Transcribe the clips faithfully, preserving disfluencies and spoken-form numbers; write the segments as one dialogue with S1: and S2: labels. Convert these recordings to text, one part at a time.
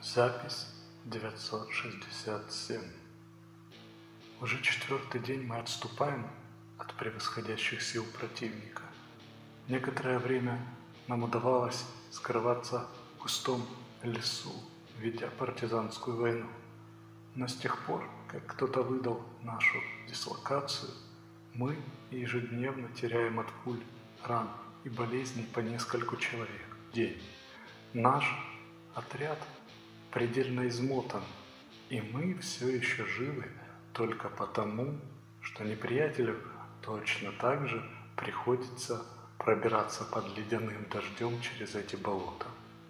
S1: Запись девятьсот шестьдесят семь. Уже четвертый день мы отступаем от превосходящих сил противника. Некоторое время нам удавалось скрываться в густом лесу, ведя партизанскую войну. Но с тех пор, как кто-то выдал нашу дислокацию, мы ежедневно теряем от пуль, ран и болезней по нескольку человек в день. Наш отряд предельно измотан, и мы все еще живы только потому, что неприятелю точно так же приходится пробираться под ледяным дождем через эти болота.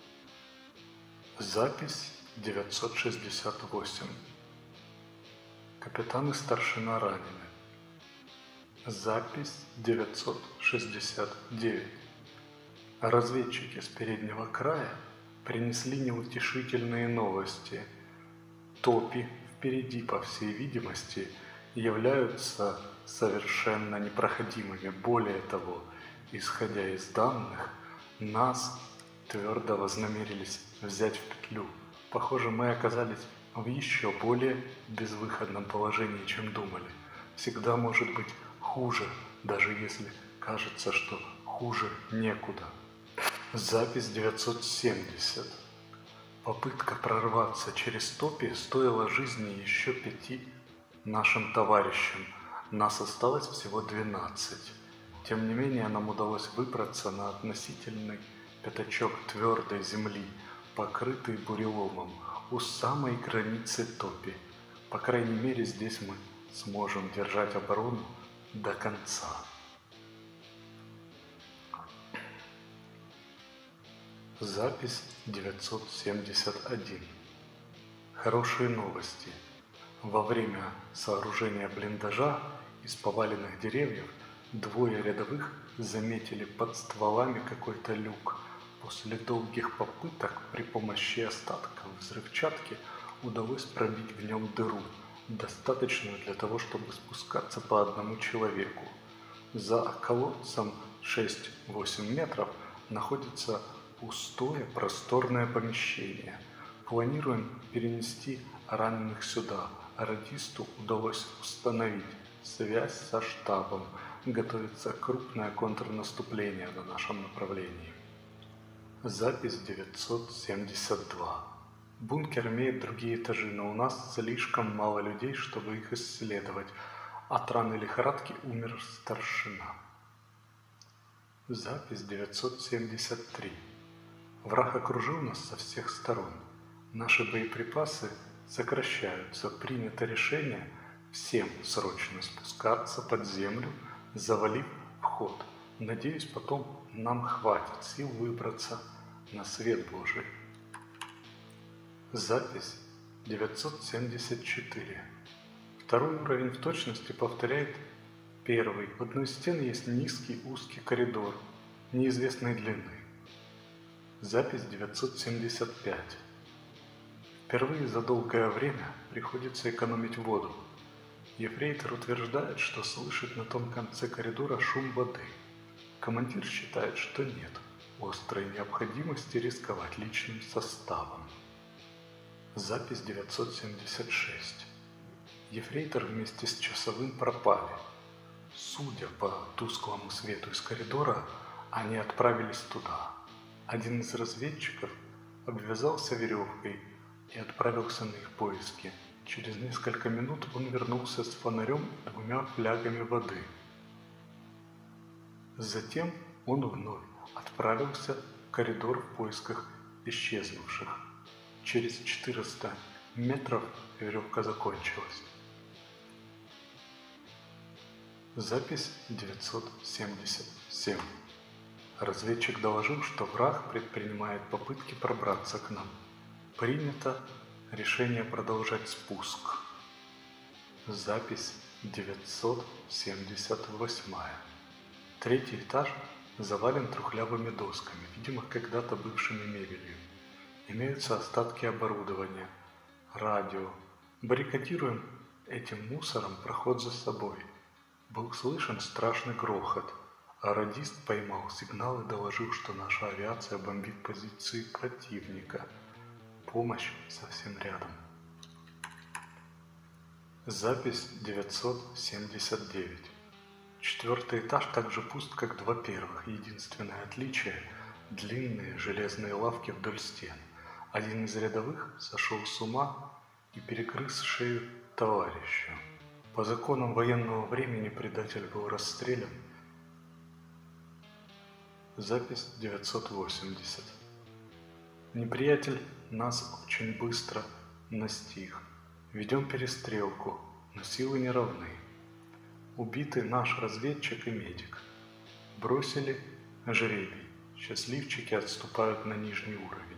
S1: Запись девятьсот шестьдесят восемь. Капитан и старшина ранены. Запись девятьсот шестьдесят девять. Разведчики с переднего края принесли неутешительные новости. Топи впереди, по всей видимости, являются совершенно непроходимыми. Более того, исходя из данных, нас твердо вознамерились взять в петлю. Похоже, мы оказались в еще более безвыходном положении, чем думали. Всегда может быть хуже, даже если кажется, что хуже некуда. Запись девятьсот семьдесят. Попытка прорваться через топи стоила жизни еще пяти нашим товарищам. Нас осталось всего двенадцать. Тем не менее, нам удалось выбраться на относительный пятачок твердой земли, покрытый буреломом, у самой границы топи. По крайней мере, здесь мы сможем держать оборону до конца. Запись девятьсот семьдесят один. Хорошие новости. Во время сооружения блиндажа из поваленных деревьев двое рядовых заметили под стволами какой-то люк. После долгих попыток при помощи остатков взрывчатки удалось пробить в нем дыру, достаточную для того, чтобы спускаться по одному человеку. За колодцем шесть-восемь метров находится пустое просторное помещение. Планируем перенести раненых сюда. Радисту удалось установить связь со штабом. Готовится крупное контрнаступление на нашем направлении. Запись девятьсот семьдесят два. Бункер имеет другие этажи, но у нас слишком мало людей, чтобы их исследовать. От раны лихорадки умер старшина. Запись девятьсот семьдесят три. Враг окружил нас со всех сторон. Наши боеприпасы сокращаются. Принято решение всем срочно спускаться под землю, завалив вход. Надеюсь, потом нам хватит сил выбраться на свет Божий. Запись девятьсот семьдесят четыре. Второй уровень в точности повторяет первый. В одной из стен есть низкий узкий коридор неизвестной длины. Запись девятьсот семьдесят пять. Впервые за долгое время приходится экономить воду. Ефрейтор утверждает, что слышит на том конце коридора шум воды. Командир считает, что нет острой необходимости рисковать личным составом. Запись девятьсот семьдесят шесть. Ефрейтор вместе с часовым пропали. Судя по тусклому свету из коридора, они отправились туда. Один из разведчиков обвязался веревкой и отправился на их поиски. Через несколько минут он вернулся с фонарем и двумя флягами воды. Затем он вновь отправился в коридор в поисках исчезнувших. Через четыреста метров веревка закончилась. Запись девятьсот семьдесят семь. Разведчик доложил, что враг предпринимает попытки пробраться к нам. Принято решение продолжать спуск. Запись девятьсот семьдесят восемь. Третий этаж завален трухлявыми досками, видимо, когда-то бывшими мебелью. Имеются остатки оборудования, радио. Баррикадируем этим мусором проход за собой. Был слышен страшный грохот, а радист поймал сигнал и доложил, что наша авиация бомбит позиции противника. помощь совсем рядом. Запись девятьсот семьдесят девять. Четвертый этаж так же пуст, как два первых. Единственное отличие – длинные железные лавки вдоль стен. Один из рядовых сошел с ума и перегрыз шею товарищу. По законам военного времени предатель был расстрелян. Запись девятьсот восемьдесят. Неприятель нас очень быстро настиг. Ведем перестрелку, но силы не равны. Убиты наш разведчик и медик. Бросили жребий. Счастливчики отступают на нижний уровень.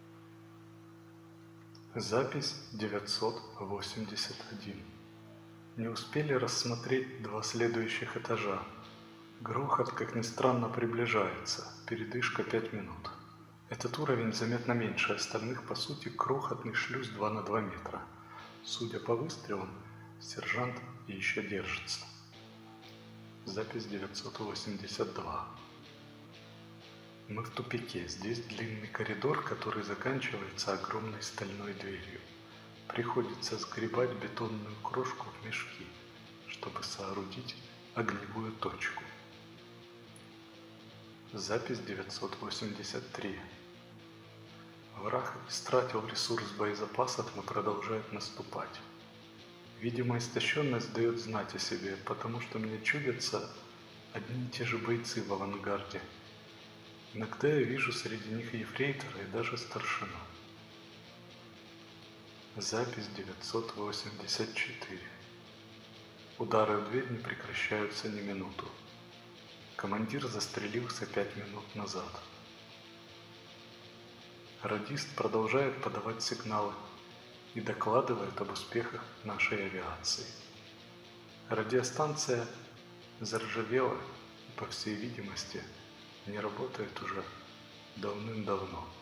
S1: Запись девятьсот восемьдесят один. Не успели рассмотреть два следующих этажа. Грохот, как ни странно, приближается. Передышка пять минут. Этот уровень заметно меньше остальных, по сути, крохотный шлюз два на два метра. Судя по выстрелам, сержант еще держится. Запись девятьсот восемьдесят два. Мы в тупике. Здесь длинный коридор, который заканчивается огромной стальной дверью. Приходится сгребать бетонную крошку в мешки, чтобы соорудить огневую точку. Запись девятьсот восемьдесят три. Враг истратил ресурс боезапаса, но продолжает наступать. Видимо, истощенность дает знать о себе, потому что мне чудятся одни и те же бойцы в авангарде. Иногда я вижу среди них ефрейтора и даже старшину. Запись девятьсот восемьдесят четыре. Удары в дверь не прекращаются ни минуту. Командир застрелился пять минут назад. Радист продолжает подавать сигналы и докладывает об успехах нашей авиации. Радиостанция заржавела и, по всей видимости, не работает уже давным-давно.